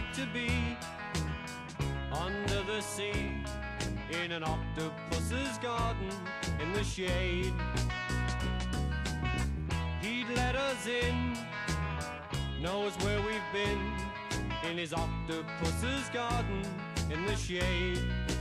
to be under the sea, in an octopus's garden in the shade. He'd let us in, knows where we've been, in his octopus's garden in the shade.